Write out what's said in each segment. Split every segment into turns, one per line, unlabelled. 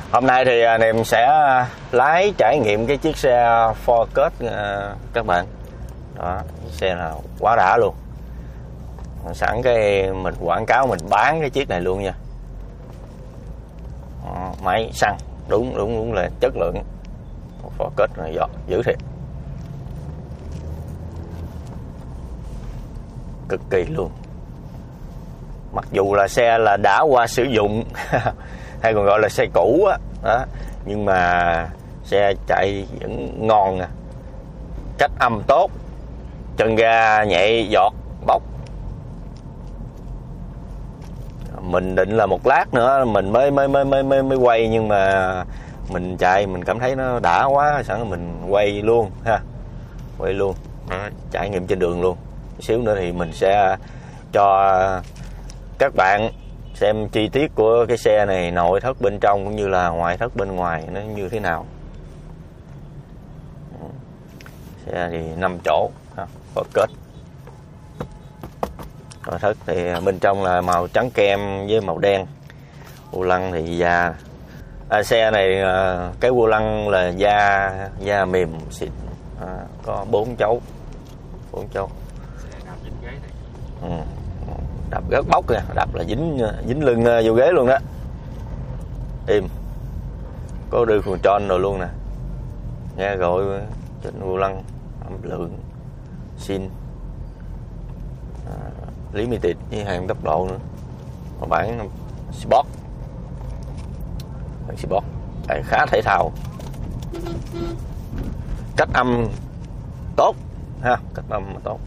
Hôm nay thì Niềm sẽ lái trải nghiệm cái chiếc xe Focus các bạn. Đó, xe là quá đã luôn. Sẵn cái mình quảng cáo mình bán cái chiếc này luôn nha. Đó, máy xăng đúng là chất lượng. Focus này giọt dữ thiệt. Cực kỳ luôn. Mặc dù là xe là đã qua sử dụng hay còn gọi là xe cũ á, đó, nhưng mà xe chạy vẫn ngon nè, cách âm tốt, chân ga nhẹ giọt bốc. Mình định là một lát nữa mình mới quay, nhưng mà mình chạy mình cảm thấy nó đã quá, sẵn mình quay luôn ha, quay luôn. Đó, trải nghiệm trên đường luôn. Xíu nữa thì mình sẽ cho các bạn xem chi tiết của cái xe này, nội thất bên trong cũng như là ngoại thất bên ngoài nó như thế nào. Xe thì 5 chỗ, Focus. Nội thất thì bên trong là màu trắng kem với màu đen. Vô lăng thì da xe này cái vô lăng là da mềm xịn, có 4 chấu. Đạp gớt bóc kìa, đạp là dính lưng vô ghế luôn đó. Im. Có đưa control rồi luôn nè. Nghe gọi trên vô lăng, âm lượng, xin, limited với hàng tốc độ nữa. Mà bản Sport. Bản Sport chạy khá thể thao. Cách âm tốt ha, cách âm tốt.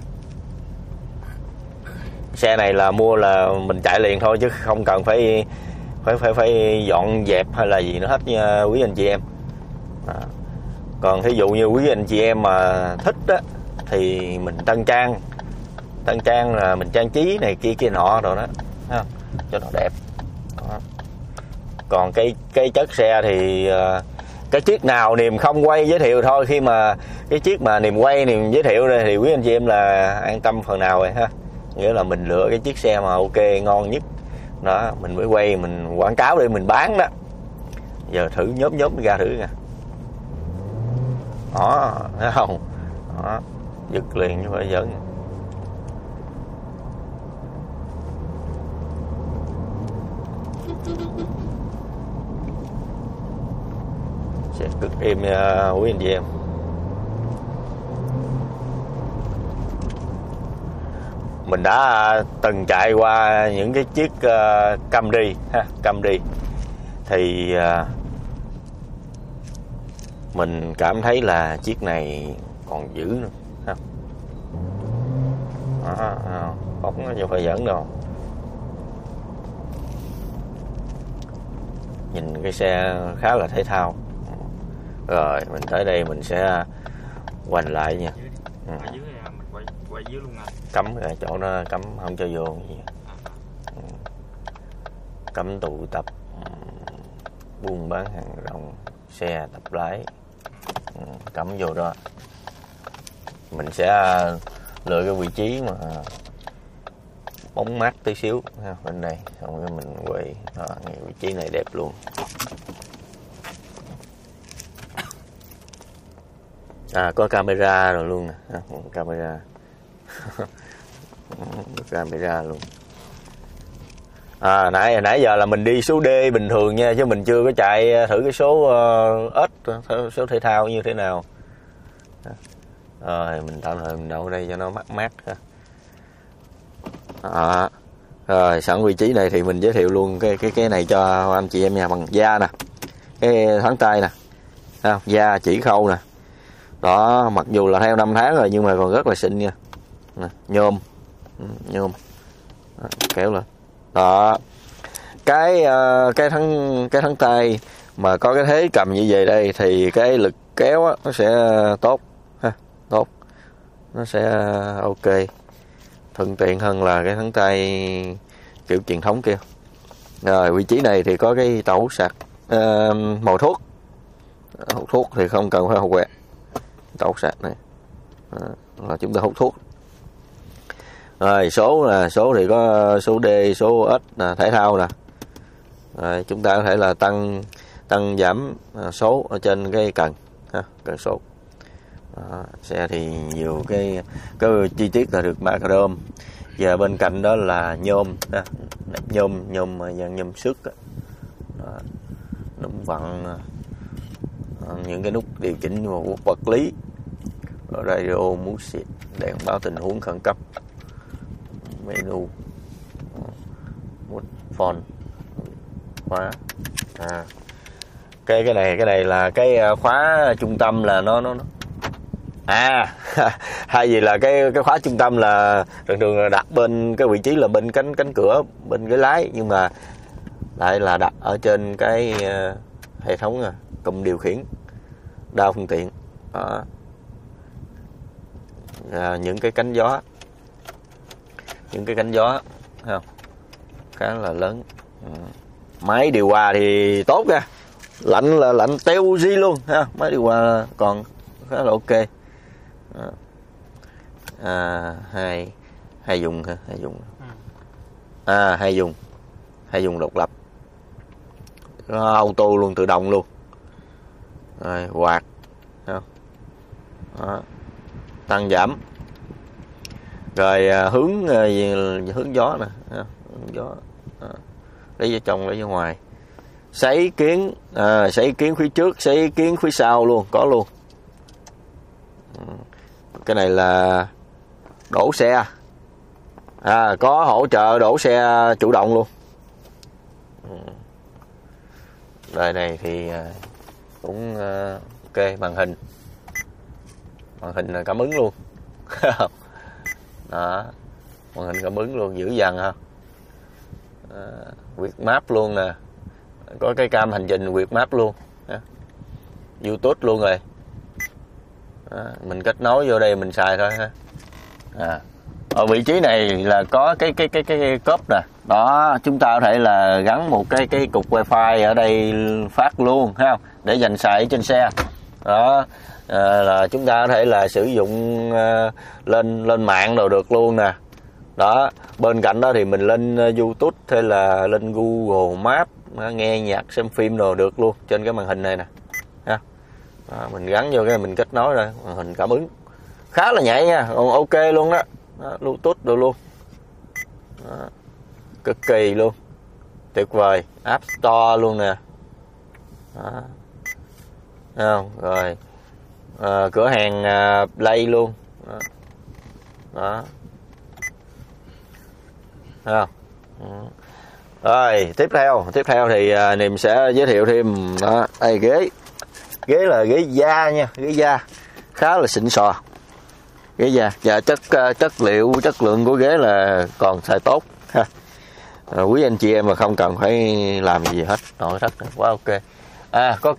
Xe này là mua là mình chạy liền thôi chứ không cần phải dọn dẹp hay là gì nữa hết nha quý anh chị em. Còn thí dụ như quý anh chị em mà thích á thì mình tân trang là mình trang trí này kia nọ rồi đó, cho nó đẹp. Đó. Còn cái chất xe thì cái chiếc nào Niềm không quay giới thiệu thôi, khi mà cái chiếc mà Niềm quay Niềm giới thiệu đây thì quý anh chị em là an tâm phần nào rồi ha. Nghĩa là mình lựa cái chiếc xe mà ok ngon nhất đó mình mới quay, mình quảng cáo để mình bán đó. Giờ thử nhóm ra thử nè. Đó, thấy không? Đó, giật liền chứ phải giỡn. Sẽ cực êm quý anh chị em. Mình đã từng chạy qua những cái chiếc Camry ha, Camry thì mình cảm thấy là chiếc này còn dữ nữa ha. Bóng nó không phải giỡn đâu. Nhìn cái xe khá là thể thao. Rồi mình tới đây mình sẽ quay lại nha.
Quay dưới luôn anh.
Cấm ở chỗ nó cấm không cho vô gì. Cấm tụ tập, buôn bán hàng rong, xe tập lái, cấm vô đó. Mình sẽ lựa cái vị trí mà bóng mát tí xíu bên đây, xong rồi mình quay vị trí này đẹp luôn. Có camera rồi luôn nè, camera. Camera luôn. Nãy giờ là mình đi số D bình thường nha, chứ mình chưa có chạy thử cái số S, số thể thao như thế nào. Rồi mình tạm thời mình đậu ở đây cho nó mát ha. Rồi sẵn vị trí này thì mình giới thiệu luôn cái này cho anh chị em nha, bằng da nè, cái thắng tay nè, da chỉ khâu nè. Đó, mặc dù là theo 5 tháng rồi nhưng mà còn rất là xịn nha. Nhôm kéo lên. Đó, cái thắng tay mà có cái thế cầm như vậy đây thì cái lực kéo á, nó sẽ tốt ha, tốt, nó sẽ ok, thuận tiện hơn là cái thắng tay kiểu truyền thống kia. Rồi vị trí này thì có cái tàu hút sạc, màu thuốc, hút thuốc thì không cần phải hột quẹt. Tàu hút sạc này là chúng ta hút thuốc. Rồi số thì có số D, số S là thể thao nè. Rồi chúng ta có thể là tăng tăng giảm số ở trên cái cần ha, cần số. Đó, xe thì nhiều cái chi tiết là được mạ chrome, và bên cạnh đó là nhôm ha, nhôm dạng nhôm xước đó. Nút vặn, những cái nút điều chỉnh vật lý, radio, music, đèn báo tình huống khẩn cấp, menu, phone, khóa. Cái này là cái khóa trung tâm, là nó hay gì là cái khóa trung tâm là thường là đặt bên cái vị trí là bên cánh cửa bên ghế lái, nhưng mà lại là đặt ở trên cái hệ thống cụm điều khiển đa phương tiện. Đó. Những cái cánh gió, không? Khá là lớn. Máy điều hòa thì tốt nha, lạnh là lạnh teo di luôn ha, máy điều hòa còn khá là ok. Hai dùng ha, hai dùng độc lập, auto luôn, tự động luôn. Rồi quạt, không? Đó. Tăng giảm, rồi hướng gió nè, hướng gió, lấy vô trong lấy vô ngoài, sấy kiến phía trước, sấy kiến phía sau luôn, có luôn. Cái này là đổ xe, có hỗ trợ đổ xe chủ động luôn. Đời này thì cũng ok. Màn hình là cảm ứng luôn. Đó, màn hình cảm ứng luôn, dữ dằn ha. Việt Map luôn nè, có cái cam hành trình Việt Map luôn, YouTube luôn rồi. Mình kết nối vô đây mình xài thôi ha. Ở vị trí này là có cái cốp nè. Đó, chúng ta có thể là gắn một cái cục wifi ở đây phát luôn, thấy không? Để dành xài trên xe. Đó, là chúng ta có thể là sử dụng lên mạng đồ được luôn nè. Đó, bên cạnh đó thì mình lên YouTube hay là lên Google Maps, nghe nhạc, xem phim đồ được luôn trên cái màn hình này nè. Ha. Đó, mình gắn vô cái mình kết nối rồi, màn hình cảm ứng khá là nhạy nha, còn ok luôn đó. Đó, Bluetooth đồ luôn. Đó, cực kỳ luôn, tuyệt vời. App Store luôn nè. Đó. Không? Rồi cửa hàng Play luôn. Đó. Đó. Không? Rồi tiếp theo thì Niềm sẽ giới thiệu thêm. Đó, đây ghế là ghế da nha, ghế da khá là xịn sò, ghế da, và chất lượng của ghế là còn xài tốt ha. Quý anh chị em mà không cần phải làm gì hết, nội thất quá ok. Có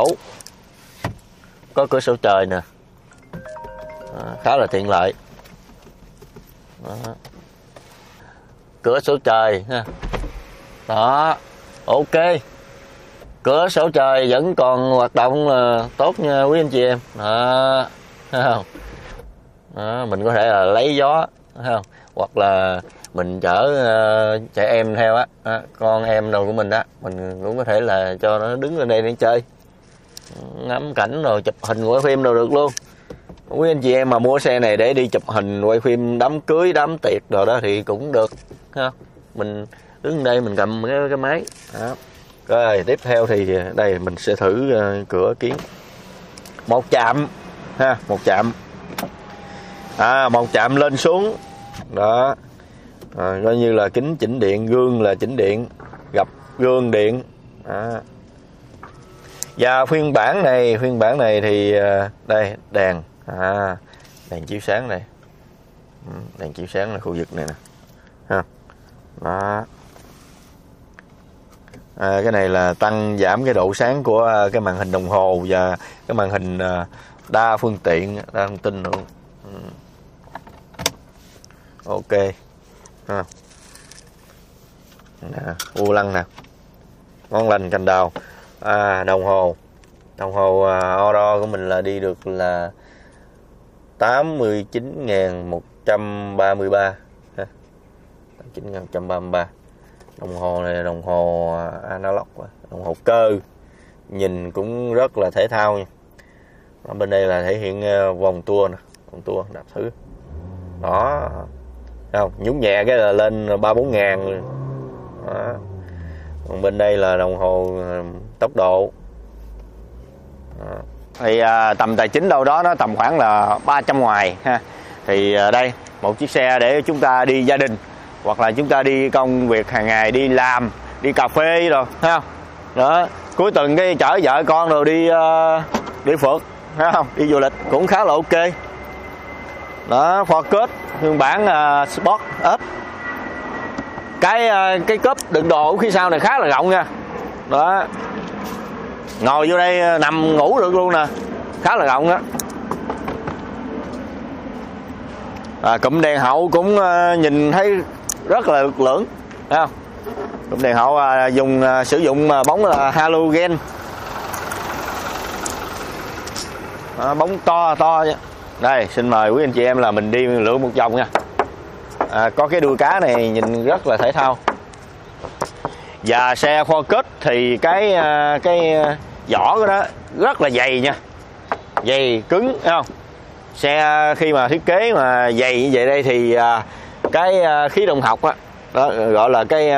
cửa sổ trời nè. Khá là tiện lợi. Đó. Cửa sổ trời ha. Đó, ok. Cửa sổ trời vẫn còn hoạt động là tốt nha quý anh chị em. Đó, thấy không? Đó, mình có thể là lấy gió, thấy không? Hoặc là mình chở trẻ em theo á, con em đồ của mình á, mình cũng có thể là cho nó đứng lên đây để chơi, ngắm cảnh rồi chụp hình quay phim đồ được luôn. Quý anh chị em mà mua xe này để đi chụp hình quay phim đám cưới, đám tiệc rồi đó thì cũng được ha. Mình đứng đây mình cầm cái máy. Đó. Rồi tiếp theo thì đây mình sẽ thử cửa kiến. Một chạm ha, một chạm lên xuống. Đó. Coi như là kính chỉnh điện, gương là chỉnh điện, gập gương điện. Đó. Và phiên bản này thì đây đèn, đèn chiếu sáng này, đèn chiếu sáng là khu vực này nè, ha. Đó. Cái này là tăng giảm cái độ sáng của cái màn hình đồng hồ và cái màn hình đa phương tiện, đa thông tin luôn. Ok ha. Vô lăng nè, ngon lành cành đào. Đồng hồ Oro của mình là đi được là 89.133 ha. 89.133. Đồng hồ này là đồng hồ analog, đồng hồ cơ, nhìn cũng rất là thể thao nha. Ở bên đây là thể hiện vòng tua nè, vòng tua đạp thử đó, không nhún nhẹ cái là lên 3-4 ngàn đó. Còn bên đây là đồng hồ tốc độ đó. Thì tầm tài chính đâu đó nó tầm khoảng là 300 ngoài ha. Thì đây một chiếc xe để chúng ta đi gia đình hoặc là chúng ta đi công việc hàng ngày, đi làm, đi cà phê rồi, thấy không? Đó, cuối tuần cái chở vợ con rồi đi phượt, thấy không? Đi du lịch cũng khá là ok. Đó, Focus phiên bản Sport Up. Cái cốp đựng đồ phía sau này khá là rộng nha. Đó. Ngồi vô đây nằm ngủ được luôn nè, khá là rộng đó. Cụm đèn hậu cũng nhìn thấy rất là lực lưỡng, thấy không? Cụm đèn hậu sử dụng bóng là halogen, bóng to nha. Đây xin mời quý anh chị em là mình đi lượn một vòng nha. Có cái đuôi cá này nhìn rất là thể thao. Và xe Focus thì cái vỏ của nó rất là dày nha, dày cứng, thấy không? Xe khi mà thiết kế mà dày như vậy đây thì cái khí động học đó gọi là cái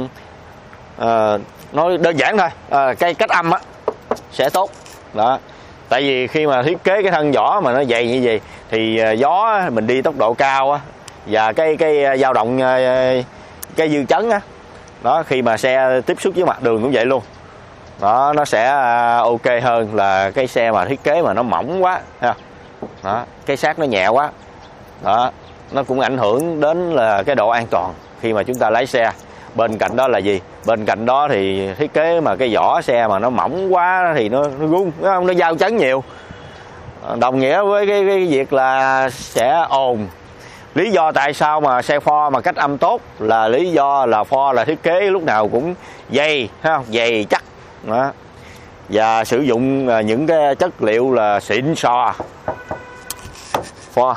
nói đơn giản thôi, cái cách âm sẽ tốt đó. Tại vì khi mà thiết kế cái thân vỏ mà nó dày như vậy thì gió mình đi tốc độ cao và cái dao động cái dư chấn đó, khi mà xe tiếp xúc với mặt đường cũng vậy luôn đó, nó sẽ ok hơn là cái xe mà thiết kế mà nó mỏng quá ha. Đó, cái xác nó nhẹ quá đó, nó cũng ảnh hưởng đến là cái độ an toàn khi mà chúng ta lái xe. Bên cạnh đó là gì? Bên cạnh đó thì thiết kế mà cái vỏ xe mà nó mỏng quá thì nó rung, nó dao chấn nhiều, đồng nghĩa với cái việc là sẽ ồn. Lý do tại sao mà xe Ford mà cách âm tốt là lý do là Ford là thiết kế lúc nào cũng dày, thấy không? Dày chắc đó. Và sử dụng những cái chất liệu là xịn sò. Ford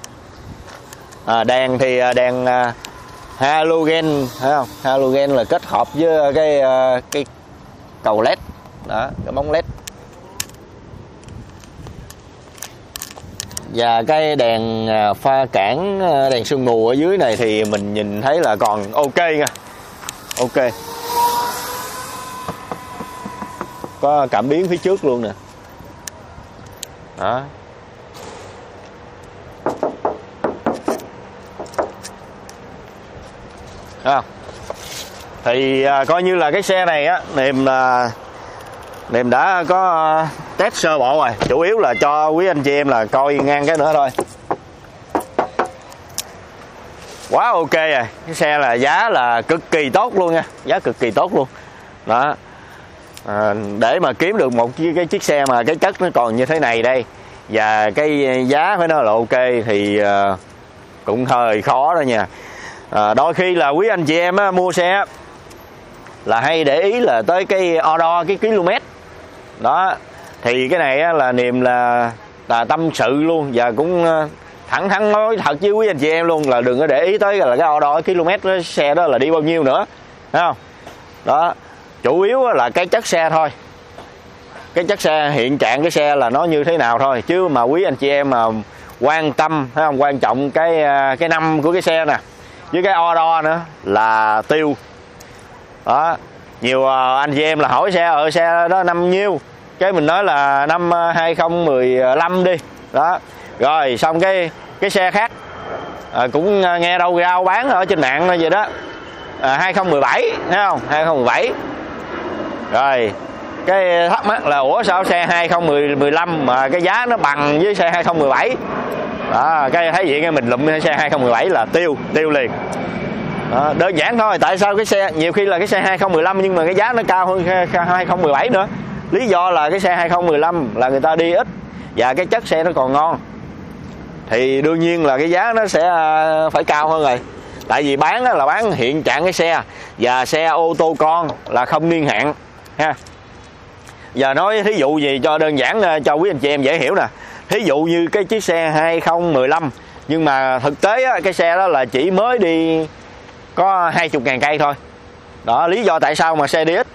đèn thì đèn halogen, thấy không? Halogen là kết hợp với cái cầu led đó, cái bóng led. Và cái đèn pha cản, đèn sương mù ở dưới này thì mình nhìn thấy là còn ok nha, ok. Có cảm biến phía trước luôn nè đó. Thì coi như là cái xe này Niềm đã có test sơ bộ rồi, chủ yếu là cho quý anh chị em là coi ngang cái nữa thôi. Quá ok rồi, cái xe là giá là cực kỳ tốt luôn nha, giá cực kỳ tốt luôn đó. Để mà kiếm được một cái chiếc xe mà cái chất nó còn như thế này đây và cái giá phải nói là ok thì cũng hơi khó đó nha. Đôi khi là quý anh chị em mua xe là hay để ý là tới cái đo cái km đó, thì cái này là Niềm là tâm sự luôn và cũng thẳng thắn nói thật với quý anh chị em luôn là đừng có để ý tới là cái đo cái km đó, xe đó là đi bao nhiêu nữa, thấy không? Đó, chủ yếu là cái chất xe thôi, cái chất xe hiện trạng cái xe là nó như thế nào thôi, chứ mà quý anh chị em mà quan tâm, thấy không, quan trọng cái năm của cái xe nè với cái đo nữa là tiêu đó. Nhiều anh chị em là hỏi xe đó năm nhiêu, cái mình nói là năm 2015 đi đó. Rồi xong cái xe khác cũng nghe đâu rao bán ở trên mạng vậy đó, 2017, thấy không, 2017. Rồi cái thắc mắc là ủa sao xe 2015 mà cái giá nó bằng với xe 2017 đó, cái thấy vậy cái mình lụm xe 2017 là tiêu liền đó, đơn giản thôi. Tại sao cái xe nhiều khi là cái xe 2015 nhưng mà cái giá nó cao hơn 2017 nữa? Lý do là cái xe 2015 là người ta đi ít và cái chất xe nó còn ngon thì đương nhiên là cái giá nó sẽ phải cao hơn rồi. Tại vì bán là bán hiện trạng cái xe và xe ô tô con là không niên hạn ha. Giờ nói thí dụ gì cho đơn giản cho quý anh chị em dễ hiểu nè. Thí dụ như cái chiếc xe 2015 nhưng mà thực tế cái xe đó là chỉ mới đi có 20.000 cây thôi đó. Lý do tại sao mà xe đi ít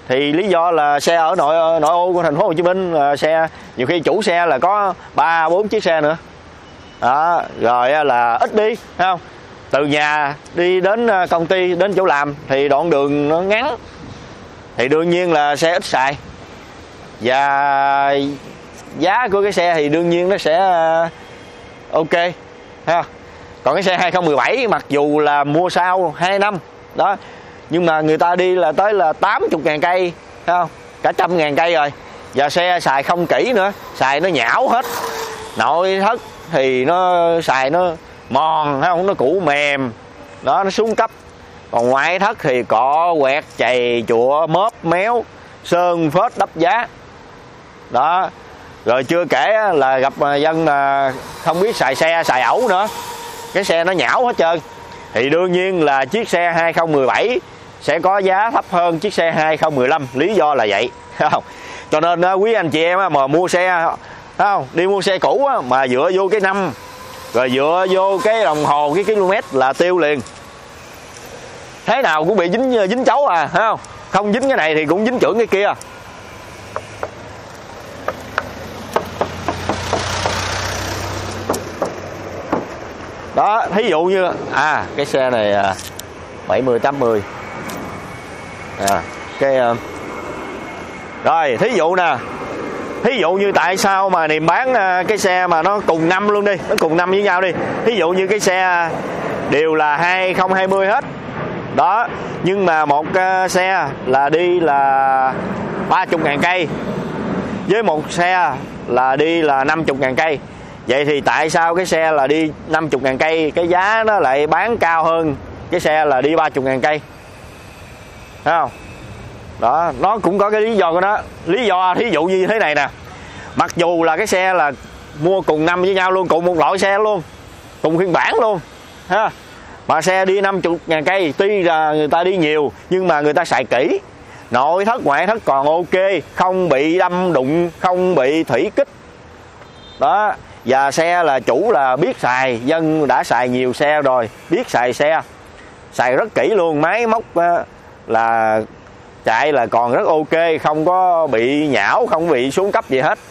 Thì lý do là xe ở nội ô của thành phố Hồ Chí Minh, xe nhiều khi chủ xe là có 3-4 chiếc xe nữa. Đó, rồi là ít đi, thấy không? Từ nhà đi đến công ty, đến chỗ làm thì đoạn đường nó ngắn, thì đương nhiên là xe ít xài, và giá của cái xe thì đương nhiên nó sẽ ok, thấy không? Còn cái xe 2017 mặc dù là mua sau 2 năm đó, nhưng mà người ta đi là tới là 80.000 cây, thấy không? Cả 100.000 cây rồi, và xe xài không kỹ nữa, xài nó nhão hết, nội thất thì nó xài nó mòn, thấy không? Nó cũ mềm đó, nó xuống cấp. Còn ngoại thất thì cọ quẹt, chày chụa, móp méo, sơn phết đắp giá đó. Rồi chưa kể là gặp dân mà không biết xài xe, xài ẩu nữa, cái xe nó nhão hết trơn. Thì đương nhiên là chiếc xe 2017 sẽ có giá thấp hơn chiếc xe 2015, lý do là vậy, thấy không? Cho nên quý anh chị em mà mua xe, thấy không, đi mua xe cũ mà dựa vô cái năm, rồi dựa vô cái đồng hồ, cái km là tiêu liền, thế nào cũng bị dính chấu à, thấy không? Không dính cái này thì cũng dính chưởng cái kia. Đó, thí dụ như cái xe này 70-80 rồi, thí dụ nè, thí dụ như tại sao mà Niềm bán cái xe mà nó cùng năm luôn đi, nó cùng năm với nhau đi. Thí dụ như cái xe đều là 2020 hết đó, nhưng mà một xe là đi là 30.000 cây với một xe là đi là 50.000 cây. Vậy thì tại sao cái xe là đi 50.000 cây cái giá nó lại bán cao hơn cái xe là đi 30.000 cây, thấy không? Đó, nó cũng có cái lý do của nó. Lý do thí dụ như thế này nè, mặc dù là cái xe là mua cùng năm với nhau luôn, cùng một loại xe luôn, cùng phiên bản luôn ha, mà xe đi 50.000 cây, tuy là người ta đi nhiều nhưng mà người ta xài kỹ, nội thất ngoại thất còn ok, không bị đâm đụng, không bị thủy kích đó. Và xe là chủ là biết xài, dân đã xài nhiều xe rồi, biết xài xe, xài rất kỹ luôn, máy móc là chạy là còn rất ok, không có bị nhão, không bị xuống cấp gì hết.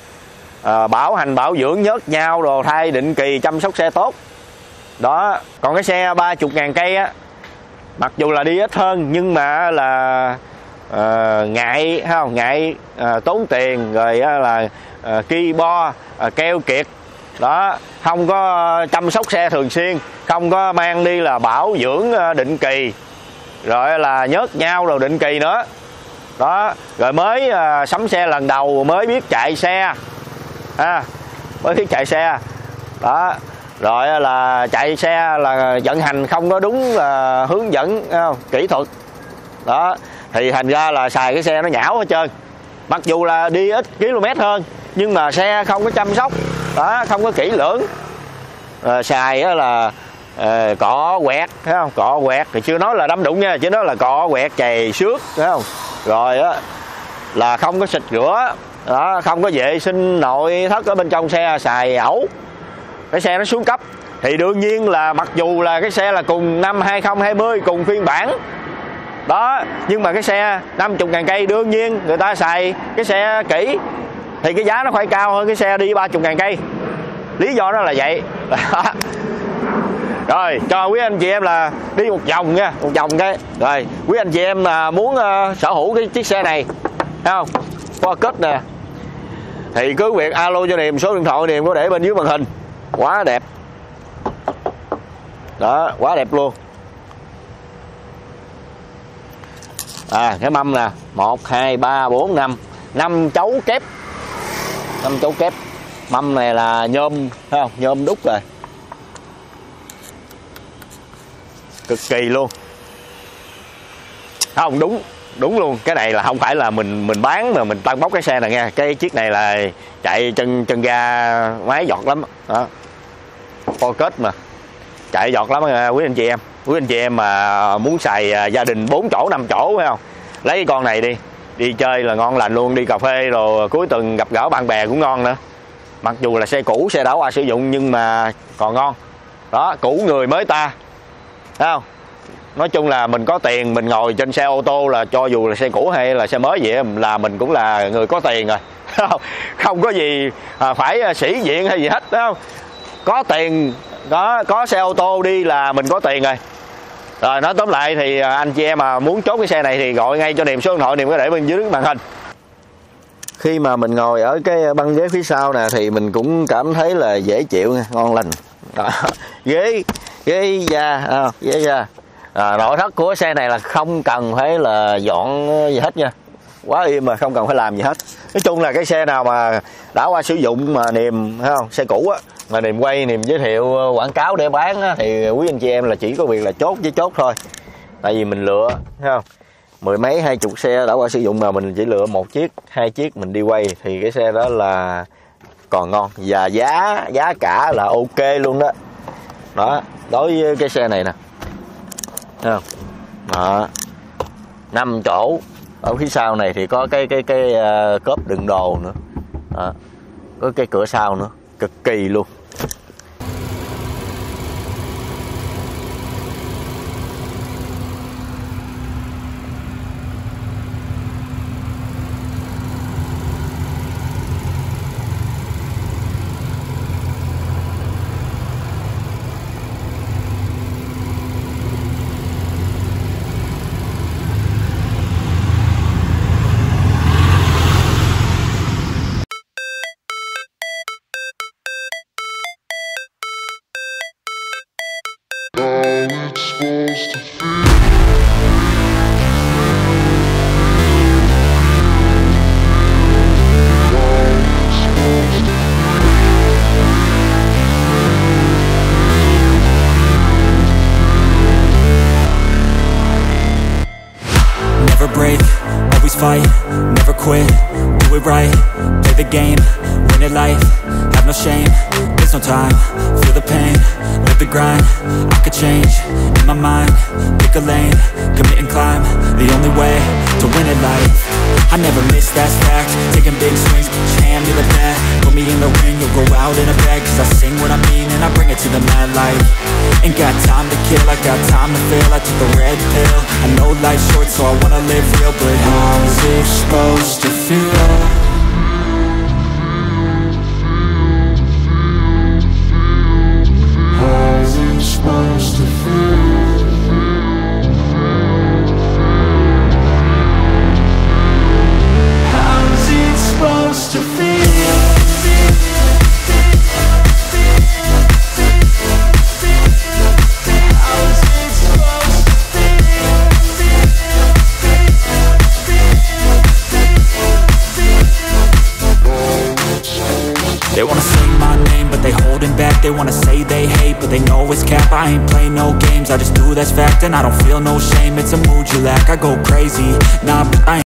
Bảo hành bảo dưỡng nhớt nhau rồi, thay định kỳ, chăm sóc xe tốt đó. Còn cái xe 30.000 cây mặc dù là đi ít hơn nhưng mà là ngại, thấy không? Ngại tốn tiền, rồi là ki bo, keo kiệt đó, không có chăm sóc xe thường xuyên, không có mang đi là bảo dưỡng định kỳ, rồi là nhớt nhau rồi định kỳ nữa đó. Rồi mới sắm xe lần đầu, mới biết chạy xe mới biết chạy xe đó, rồi là chạy xe là vận hành không có đúng là hướng dẫn kỹ thuật đó, thì thành ra là xài cái xe nó nhão hết trơn. Mặc dù là đi ít km hơn nhưng mà xe không có chăm sóc đó, không có kỹ lưỡng. Xài là cọ quẹt, thấy không? Cọ quẹt thì chưa nói là đâm đụng nha, chứ nói là cọ quẹt, chày xước, thấy không? Rồi là không có xịt rửa đó, không có vệ sinh nội thất ở bên trong xe, xài ẩu, cái xe nó xuống cấp. Thì đương nhiên là mặc dù là cái xe là cùng năm 2020, cùng phiên bản đó, nhưng mà cái xe 50.000 cây đương nhiên người ta xài cái xe kỹ thì cái giá nó phải cao hơn cái xe đi 30.000 cây. Lý do đó là vậy. Rồi cho quý anh chị em là đi một vòng nha, một vòng cái. Rồi quý anh chị em là muốn sở hữu cái chiếc xe này, thấy không? Focus nè, thì cứ việc alo cho Niềm, số điện thoại Niềm có để bên dưới màn hình. Quá đẹp đó, quá đẹp luôn. Cái mâm nè, 1, 2, 3, 4, 5 5 chấu kép, 5 chấu kép. Mâm này là nhôm, thấy không? Nhôm đúc rồi, cực kỳ luôn. Không, đúng luôn. Cái này là không phải là mình bán mà mình tăng bốc cái xe này nha. Cái chiếc này là chạy chân ga máy giọt lắm đó, Focus mà chạy giọt lắm quý anh chị em. Quý anh chị em mà muốn xài gia đình 4 chỗ 5 chỗ, phải không, lấy cái con này đi chơi là ngon lành luôn. Đi cà phê rồi cuối tuần gặp gỡ bạn bè cũng ngon nữa. Mặc dù là xe cũ, xe đã qua sử dụng nhưng mà còn ngon đó, cũ người mới ta, thấy không? Nói chung là mình có tiền, mình ngồi trên xe ô tô là cho dù là xe cũ hay là xe mới vậy là mình cũng là người có tiền rồi. Không có gì phải sĩ diện hay gì hết, đúng không? Có tiền, có xe ô tô đi là mình có tiền rồi. Rồi nói tóm lại thì anh chị em mà muốn chốt cái xe này thì gọi ngay cho Niềm, số điện thoại Niềm có để bên dưới màn hình. Khi mà mình ngồi ở cái băng ghế phía sau nè thì mình cũng cảm thấy là dễ chịu nha, ngon lành. Đó. Ghế da, ghế da. Nội thất của xe này là không cần phải là dọn gì hết nha, quá im mà không cần phải làm gì hết. Nói chung là cái xe nào mà đã qua sử dụng mà Niềm thấy không, xe cũ á, mà Niềm quay, Niềm giới thiệu quảng cáo để bán á, thì quý anh chị em là chỉ có việc là chốt với chốt thôi. Tại vì mình lựa thấy không, 10 mấy 20 xe đã qua sử dụng mà mình chỉ lựa 1 chiếc 2 chiếc mình đi quay thì cái xe đó là còn ngon, và giá cả là ok luôn đó. Đó, đối với cái xe này nè, thấy không? Đó, 5 chỗ. Ở phía sau này thì có cái cốp đựng đồ nữa. Đó, có cái cửa sau nữa, cực kỳ luôn.
Never break, always fight, never quit, do it right, play the game, win it life, have no shame, there's no time, feel the pain, live the grind, I could change, in my mind, pick a lane, commit and climb, the only way to win it life, I never miss, that's fact, taking big swings, put your hand to the bat, put me in the ring, you'll go out in a bag, cause I sing what I mean and I bring it to the mad light, ain't got time to kill, I got time to feel, I took the red pill, I know life's short so I wanna live real, but how's it supposed to feel? How's it supposed to feel? How's it supposed to feel? They wanna say my name, but they holding back. They wanna say they hate, but they know it's cap. I ain't play no games, I just do that's fact. And I don't feel no shame, it's a mood you lack. I go crazy, nah, but I ain't